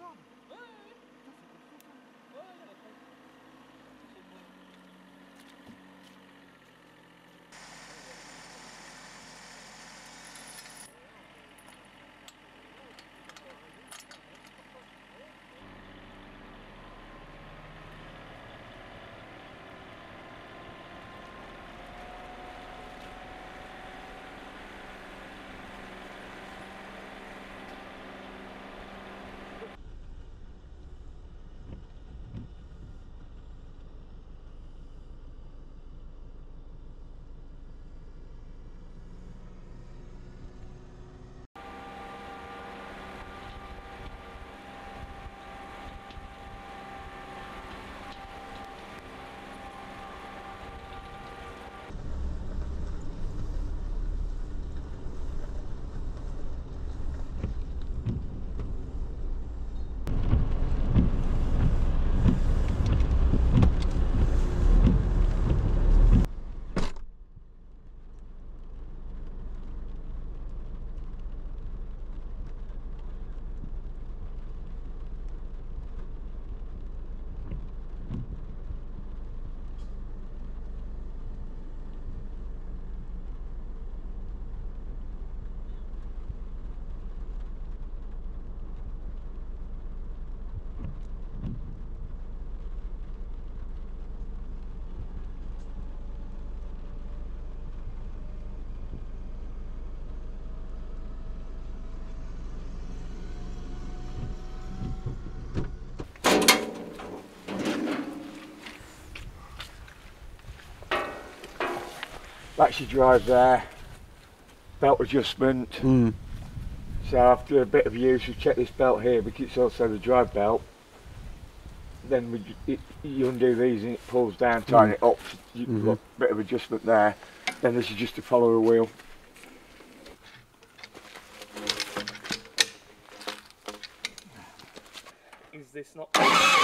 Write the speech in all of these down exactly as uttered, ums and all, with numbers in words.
gone? Ouais, ouais, ouais. Putain, c'est pas fou ça. Ouais, il y en a plein. Ils sont bons. That's your drive there. Belt adjustment. Mm. So after a bit of use, we check this belt here because it's also the drive belt. Then we, it, you undo these and it pulls down, tighten Mm. it up. You've Mm-hmm. got a bit of adjustment there. Then this is just a follower wheel. Is this not...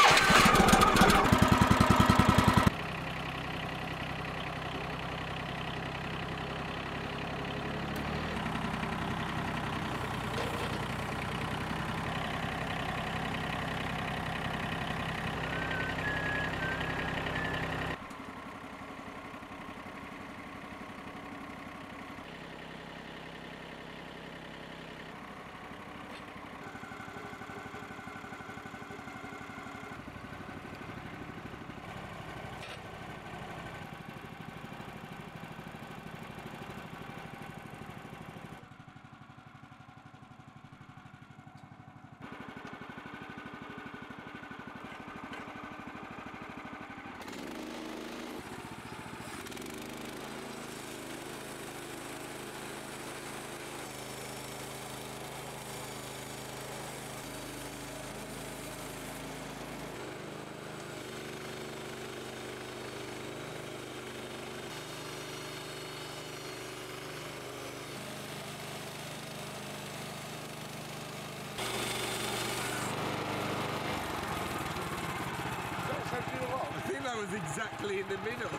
I think that was exactly in the middle.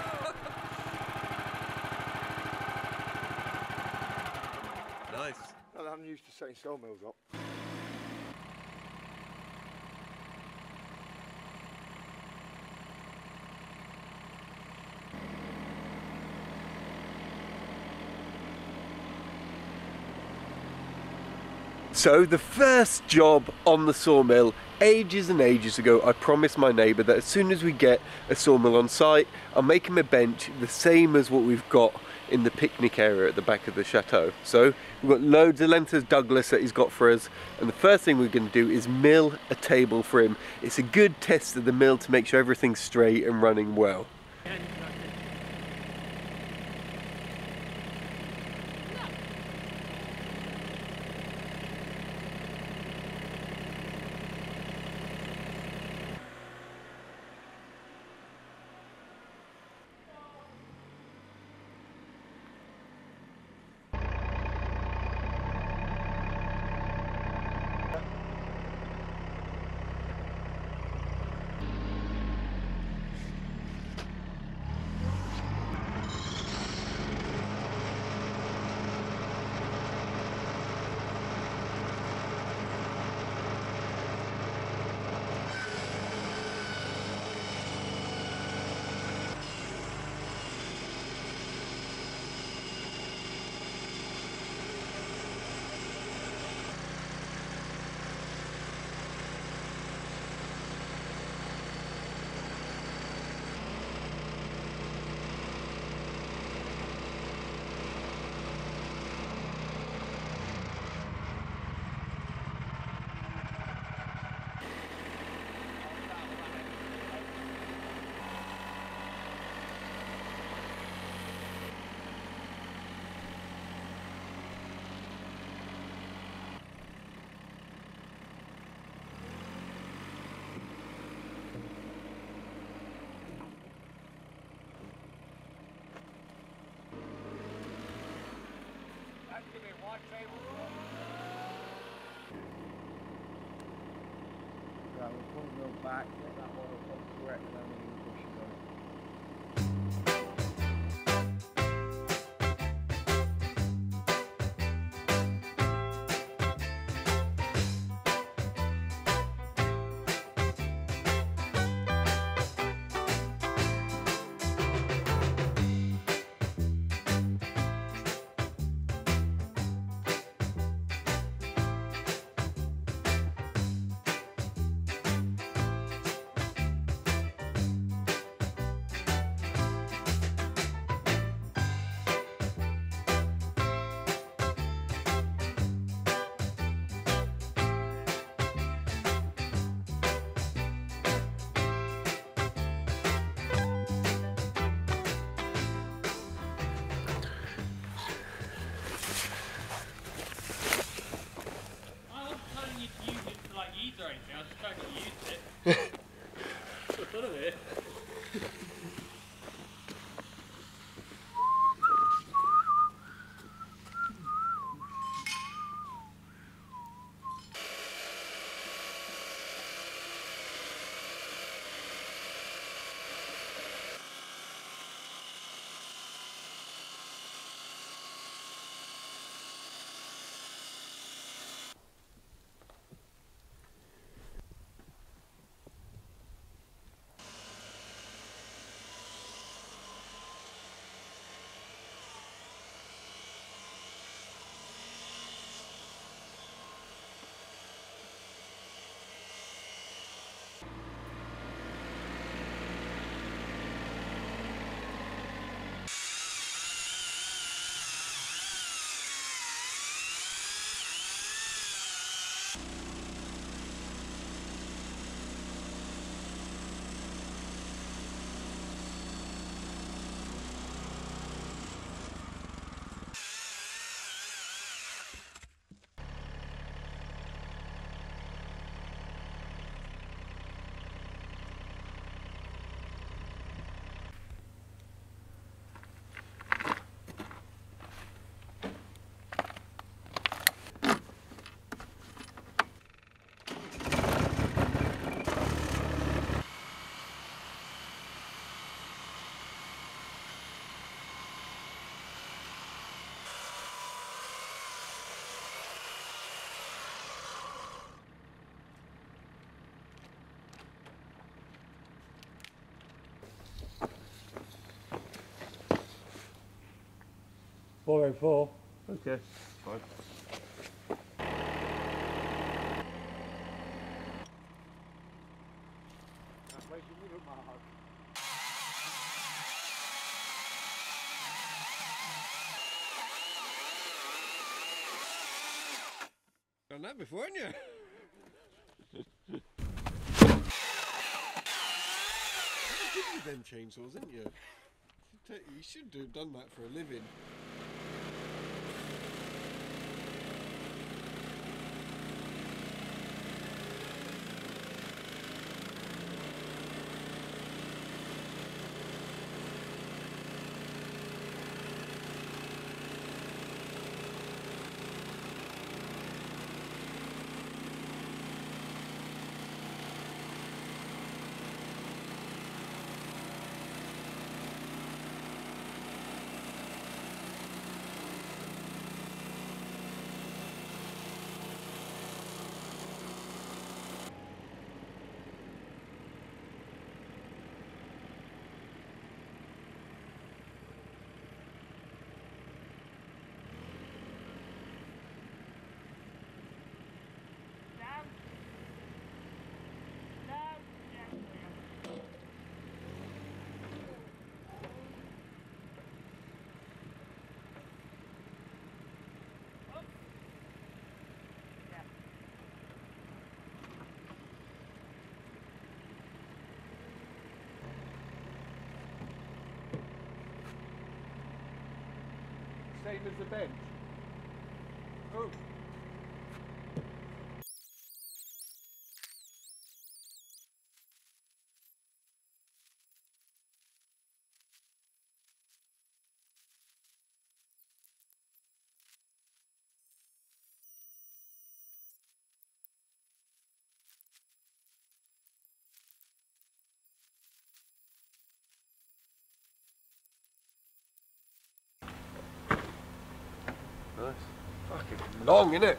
Nice. Well, I'm used to setting sawmills up. So the first job on the sawmill, ages and ages ago, I promised my neighbour that as soon as we get a sawmill on site, I'll make him a bench the same as what we've got in the picnic area at the back of the chateau. So we've got loads of length of Douglas that he's got for us, and the first thing we're going to do is mill a table for him. It's a good test of the mill to make sure everything's straight and running well. Right table. Right, we'll pull the mill back, get that one up on correct, and then we'll push it on. I wasn't telling you to use it for like ease or anything, I was just trying to use it. For the fun of it. four oh four. Okay, fine. Where's your middle mark? Done that before, haven't you? You're good with them chainsaws, aren't you? You should have done that for a living. Same as the bench. Oh. nice. Fucking long, innit?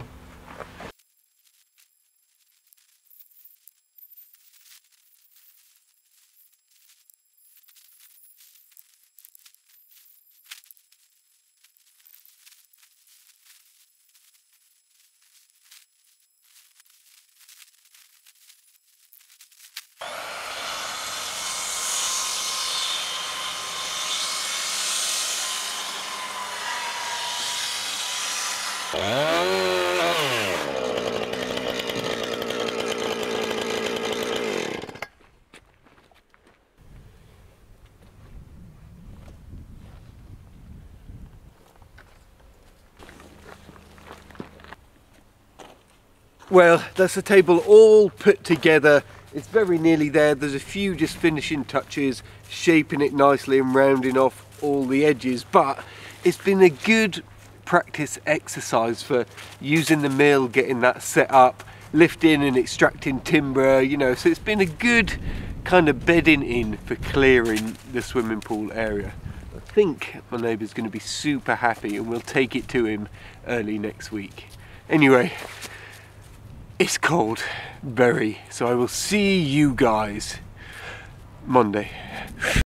Well, that's the table all put together. It's very nearly there. There's a few just finishing touches, shaping it nicely and rounding off all the edges, but it's been a good practice exercise for using the mill, getting that set up, lifting and extracting timber, you know, so it's been a good kind of bedding in for clearing the swimming pool area. I think my neighbour's going to be super happy and we'll take it to him early next week. Anyway, it's cold, very, so I will see you guys Monday.